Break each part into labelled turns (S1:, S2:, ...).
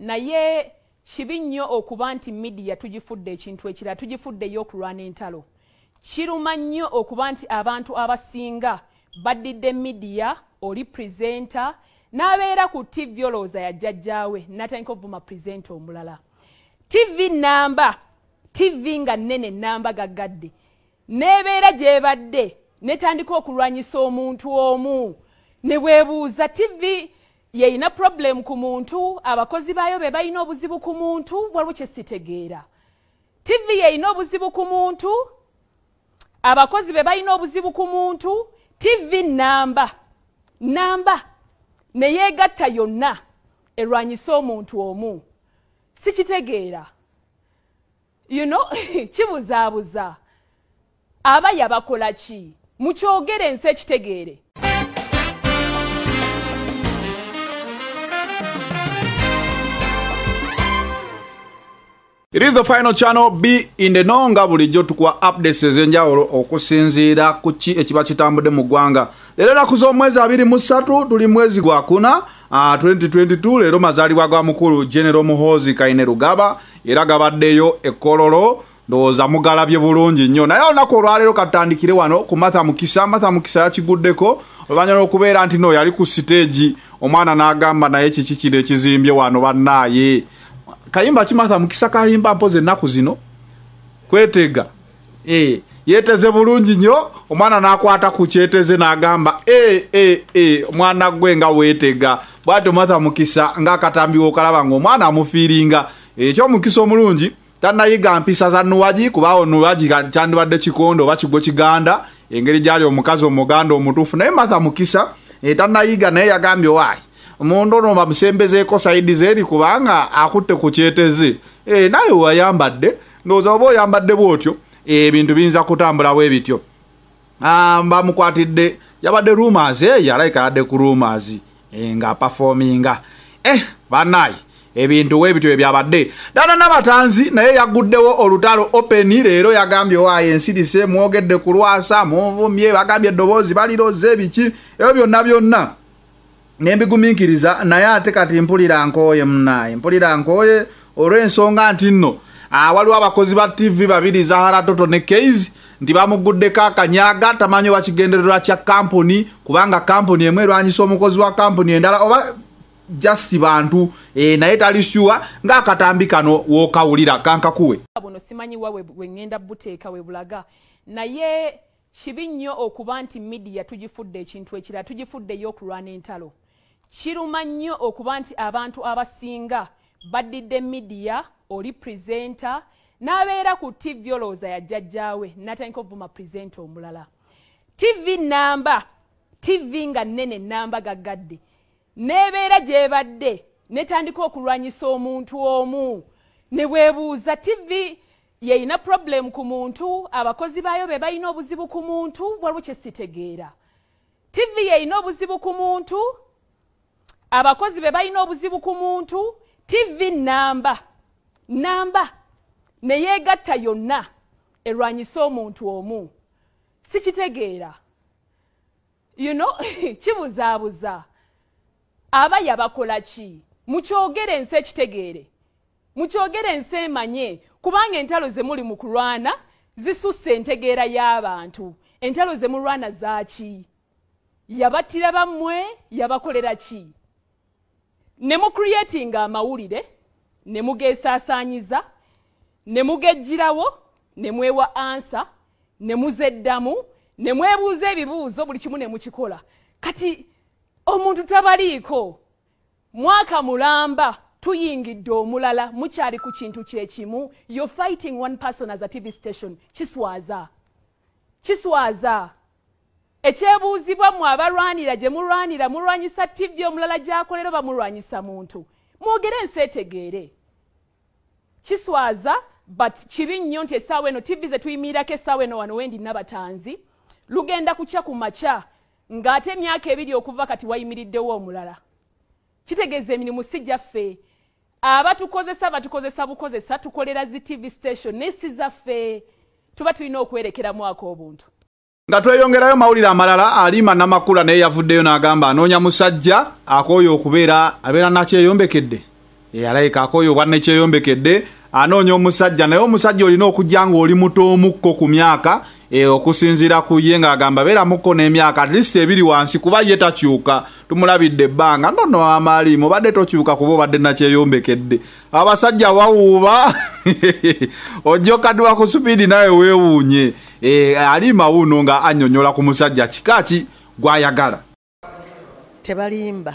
S1: naye kibi nnyo okuba nti media tugifudde ekintu ekirala tugifuddeyo okulwana entalo. Kiruma nnyo okuba nti abantu abasinga baddidde media oli presenter n'abeera ku TV olowooza ya jjajjaawe n'atandika okuvuma presenter omulala. TV namba, TV nga nnene namba gaggadde n'ebeera gyebadde netandika okulwanyisa omuntu omu ne weebuuza TV yeyina problem ku muntu, abakozi baayo be balina obuzibu ku muntu, waliwo kye sitegeera. TV yeyina obuzibu ku muntu, abakozi be balina obuzibu ku muntu, TV namba ne yeegatta yonna erwanyisa omuntu omu. Sikitegeera. Kibuzaabuza. Aba yabakola ki? Mukyogere ensi ekitegeere.
S2: It is the final channel Biibino nga bulijjo tukwa updates ezenjawulo okusinziira ku ki ekiba kitambudde mu ggwanga. Leero naku z'omwezi 23 tuli mwezi gwa kuna 2022. Leero mazaalibwa ga mukulu General Muhoozi Kainerugaba era gabaddeyo ekkololo ndowooza mugalabye bulungi nnyo. Naye olunaku olwaleero katandikire wano ku Martha Mukisa yakiguddeko oluvanyuma okubeera nti no yali ku stage omwana n'agamba naye kiki kino ekizimbye wano bannaaye. Kayimba ki Martha Mukisa kayimba mpoze ennaku zino kwetega yeteze bulungi nnyo omwana n'akwata ku kyeteze n'agamba omwana gwe nga weetega bw'atyo Martha Mukisa ng'akatambiwo okalaba ng'omwana amufiiringa ekyo Mukisa omulungi tannayiga mpisa za Nuwaji kubaawo Nuwaji kyandibadde kikondo oba kigwo kiganda engeri gyali omukazi omuganda omutuufu naye Martha Mukisa tannayiga naye yagambye waayi omuntu ono bamusembezeeko sayidi zeeri kubanga akutte ku kyeteze naye wayambadde ndowooza oba oyambadde bw'otyo ebintu biyinza kutambula bwe bityo. Bamukwatidde yabadde rumors yalayika yadde ku rumors nga performinga bannaye ebintu we bityo ebyabadde. Dana Nabatanzi naye yaguddewo olutalo open leero yagambye waaye ensirise mwogedde ku lwasa muvumye bagambye eddoboozi baliroze biki ebyo byonna nembigumiikiriza naye ate kati mpulira nkooye munnaye mpulira nkooye olw'ensonga nti nno waliwo abakozi ba TV babiri Zahara Tooto ne Kayz nti bamuguddeko akanyaga tamanyi oba kigendererwa kya kampuni kubanga kampuni emu erwanyisa omukozi wa kampuni endala oba just bantu naye tali sure ng'akatambi kano wookawulira kankakuwe.
S1: Buno simanyi wawe ngenda buteeka we bulaga naye kibi nnyo okuba nti media tugifudde ekintu ekirala tugifuddeyo okulwana entalo. Kiruma nnyo okuba nti abantu abasinga baddidde media oli presenter n'abeera ku TV olowooza ya jjajjaawe n'atandika okuvuma presenter omulala. TV namba, TV nga nnene namba gaggadde n'ebeera gyebadde netandika okulwanyisa omuntu omu ne weebuuza TV yeyina problem ku muntu, abakozi baayo be balina obuzibu ku muntu, waliwo kye sitegeera. TV yeyina obuzibu ku muntu, abakozi be balina obuzibu ku muntu, TV namba ne yeegatta yonna erwanyisa omuntu omu. Sikitegeera. Kibuzaabuza. Aba yabakola ki? Mukyogere ensi ekitegeere. Mukyogere ensi emanye kubanga entalo ze muli mu kulwana zisusse entegeera y'abantu. Entalo ze mulwana zaaki? Yabattira bammwe yabakolera ki? Ne mu creating amawulire ne mugeesaasaanyiza ne mugejjirawo ne mwewa ansa ne muzeddamu ne mwebuuza ebibuuzo buli kimu ne mukikola. Kati omuntu tabaliiko mwaka mulamba tuyingidde omulala mukyali ku kintu kyekimu. You're fighting one person as a TV station. Kiswaza. Ekyebuuzibwa mu abalwanira gye mulwanira mulwanyisa TV omulala gy'akolera bamulwanyisa muntu. Mwogere ensi etegeere. Kiswaza but kibi nnyo nti essaawa eno TV ze tuyimirirako essaawa eno wano wendi Nabatanzi lugenda kukya ku makya ng'ate emyaka 2 okuva kati wayimiriddewo omulala. Kitegeeza emirimu si gyaffe. Abatukozesa bukozesa tukolera zi TV station nesi zaffe tuba tulina okwerekera mwaka obuntu.
S2: Nga tweyongerayo mawulire amalala Halima namakula naye yavuddeyo n'agamba anoonya musajja akooyo okubeera abeera nakyeyombekedde alayika akoyo bwanne kyeyombekedde anoonya omusajja naye omusajja olina okujja ng'oli muto omukko ku myaka okusinziira ku ye ng'agamba beera mukko n'emyaka at least ebiri wansi kuba ye takyuka tumulabidde ebbanga nnono amaalimu obadde tokyuka kuba obadde nakyeyombekedde abasajja wawuuba ojja okadduwa ku supiidi nawe weewuunye Halima wuuno nga annyonnyola ku musajja kikaki gw'ayagala
S3: tebalimba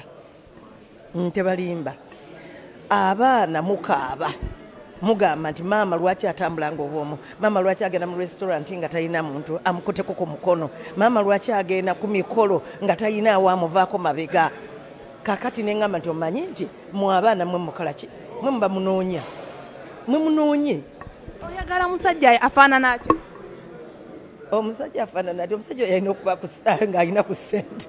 S3: abaana mukaaba mugamba nti maama lwaki atambula ng'obwomu maama lwaki agenda mu restaurant nga talina muntu amukuteko ku mukono maama lwaki agenda ku mikolo nga talina awamuvaako mabega kakati neŋŋamba nti omanyi nti mu abaana mwe mukola ki mwe muba munoonya mwe munoonye
S1: oyagala musajja afaanana atya
S3: omusajja afaanana ati omusajja oyo alina okuba ng'alina ku ssente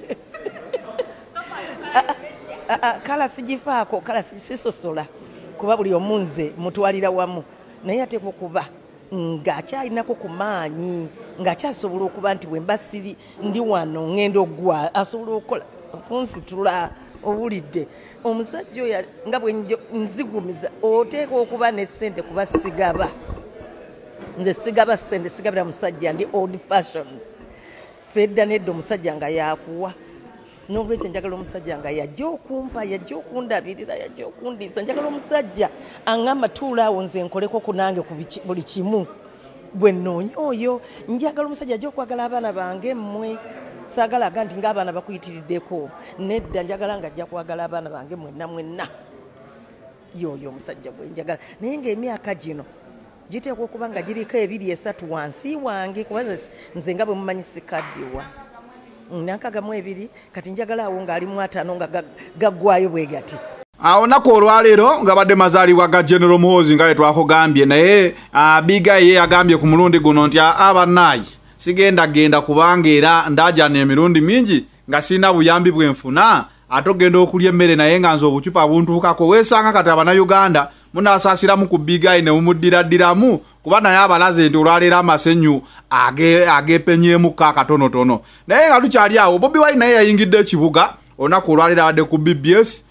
S3: kala sigifaako kala sisosola kuba buli omunze mutwalira wamu naye ate kuba ng'akyalinako ku maanyi ng'akyasobola okuba nti bwe mbasiri ndi wano ngenda oggwa asobola okukola kunsitula owulidde omusajja oyo nga bwe nzigumiza oteeka okuba n'essente kuba sigaba nze sigaba ssente sigabira musajja ndi old fashion fedda nedda omusajja nga yakuwa n'olwekyo njagala omusajja nga yajja okumpa yajja okundabirira yajja okundiisa njagala omusajja aŋŋamba tuula awo nze nkoleko kunange ku buli kimu bwe nnoonya oyo njagala omusajja ajja okwagala abaana bange mmwe saagalaga nti ng'abaana bakuyitiriddeko nedda njagala nga ajja kwagala abaana bange mwenna yoyo omusajja gwe njagala naye ng'emyaka gino giteekwa okuba nga giriko 2-3 wansi wange kuba nze nga bwe mumanyi sikaddiwa nankaga mu 2 kati njagala awo ng'ali mu 5 nga gaggwayo bwe gati
S2: awo nako olwaleero nga badde mazaalibwa ga General Muhoozi nga twakugambye naye Biga ye yagambye ku mulundi guno nti abanayi sigenda kubanga era ndajana emirundi mingi nga sina buyambi bwenfuna atogenda okulya emmere naye nga nze obucupa buntuukako weesanga kati Abannayuganda munasaasiramu ku Biga ne mumuddiraddiramu kuba naye abalaze nti olwaleero amasenyu agepenyeemuko akatonotono naye nga tukyali awo Bobi Wine naye yayingidde ekibuga olunaku olwaleero abadde ku Biibino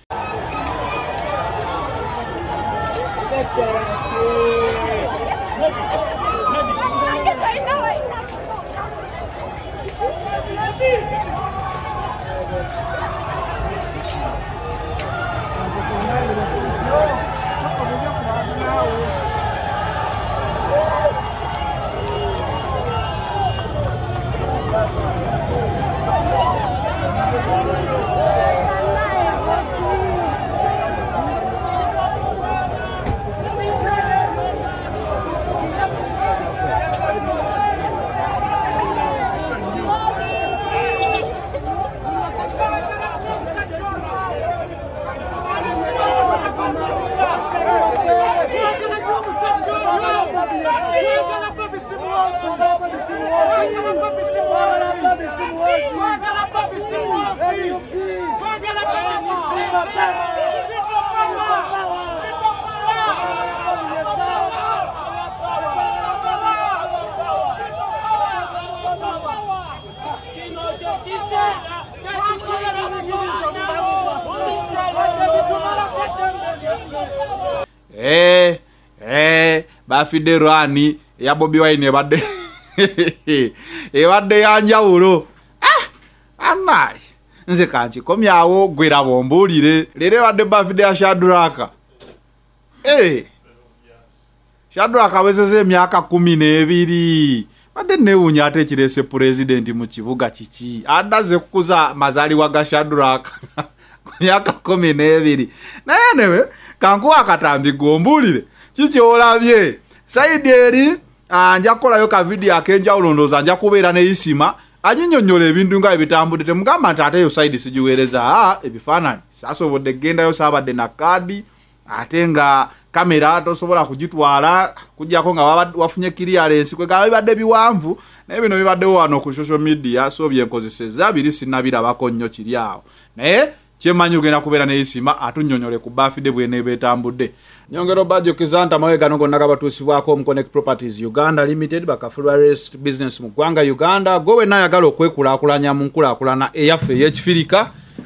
S2: bafidde rwani ya Bobi Wine ebadde yanjawulo anayi nze kankikomyawo gwera bombuulire leero ebadde bafidde ya Shadraka Shadraka awezezza emyaka 12 badde neewuunya ate ekirese pulezidenti mu kibuga kiki addaze kukuza mazaalibwa ga Shadraka myaka 12 naye newe kankuwa akatambi gombuulire kiki olabye saidi eri nja kukolayo ka video akenjawulo ndooza nja kubeera ne Isima anyinyonnyola ebintu nga ebitambudde temugamba nti ate yo saidi sigiweereza ebifaananyi saasobodde gendayo saabadde na kaadi ate nga kamera tosobola kugitwala kujjako nga wafunye clearance kwegaba bibadde biwanvu naye bino bibaddewo wano ku social media so byenkozesezza biri sinnabirabako nnyo kiri awo naye kyemanyi ogenda kubeera ne Isima atunnyonnyole ku birthday bw'eneeba etambudde nyongero bajjukiza nti amawe gano gonna gabatuusibwako Connect Properties Uganda Limited bakafulwares business mu ggwanga Uganda gwe wenna ayagala okwekulaakulanya mu nkulaakulana eyaffe ey'ekifirika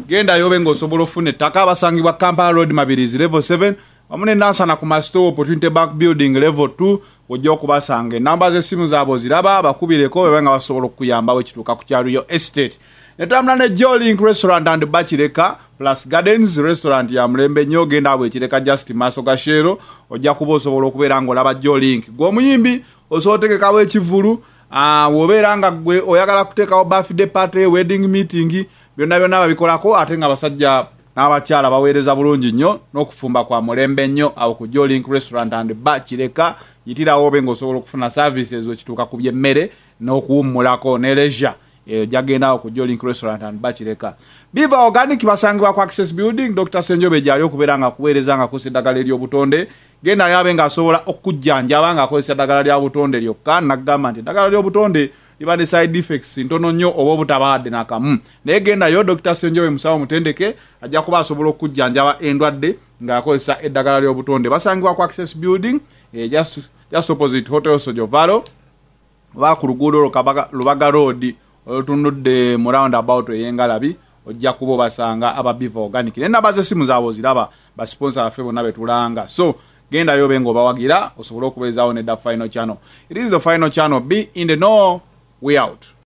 S2: genda yobe ng'osobola ofuna ettaka abasangibwa Kampala Road Mabirizi level 7 wamune Nansana ku Masto Opportunity Bank Building level 2 ojja okubasanga enamba z'essimu zaabo ziraba bakubireko bebe nga basobola okuyamba wekituuka ku Kyaluyo Estate netambula ne Jolink Restaurant and Bachireka Plus Gardens Restaurant ya mulembe nnyo genda abwe Kireka Just Maso Gashero ojja kuba osobola okubeera ng'olaba Jolink gw'omuyimbi osootekekawo ekivulu wobeera nga gwe oyagala kuteekawo birthday party wedding meeting byonna babikolako ate nga basajja n'abakyala baweereza bulungi nnyo n'okufumba kwa mulembe nnyo awo ku Jolink Restaurant and Bar Kireka yitirawo obe ng'osobola okufuna services ekituuka ku byemmere n'okuwummulako ne leisure jagenda ku Jolink Restaurant and Bar Kireka. Biva Organic basangibwa ku Access Building Dr. Senjobe gyali okubeera nga kuweereza nga akozesa eddagala ery'obutonde genda yabe nga asobola okujjanjaba nga akozesa eddagala lya butonde lyokka nagamba nti eddagala ly'obutonde liba ne side effects ntono nnyo oba obutabaadde n'akamu naye genda yo Dr. Senjobe musawo mutendeke ajja kuba asobola okujjanjaba endwadde nga akozesa eddagala ly'obutonde basangibwa ku Access Building just opposite Hotel Sojovalo oba ku luguudo Lubaga Road olutundudde mu roundabout ey'Engalabi ojja kuba basanga aba Biva Organic ne namba z'essimu zaabo ziraba ba sponsor baffe bonna betulanga so genda yobe ng'obawagira osobola okubeezaawo ne the final channel. It is the final channel. Be in the know, we out.